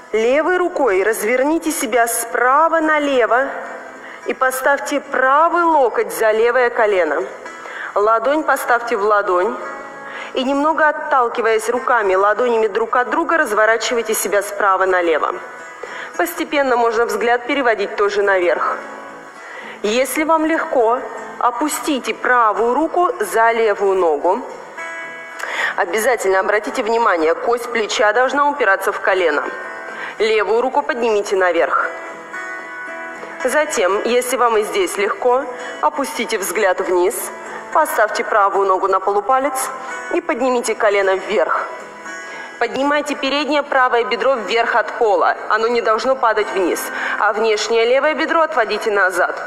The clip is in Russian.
Левой рукой разверните себя справа налево и поставьте правый локоть за левое колено. Ладонь поставьте в ладонь и, немного отталкиваясь руками, ладонями друг от друга, разворачивайте себя справа налево. Постепенно можно взгляд переводить тоже наверх. Если вам легко, опустите правую руку за левую ногу. Обязательно обратите внимание, кость плеча должна упираться в колено. Левую руку поднимите наверх. Затем, если вам и здесь легко, опустите взгляд вниз, поставьте правую ногу на полупалец и поднимите колено вверх. Поднимайте переднее правое бедро вверх от пола. Оно не должно падать вниз. А внешнее левое бедро отводите назад.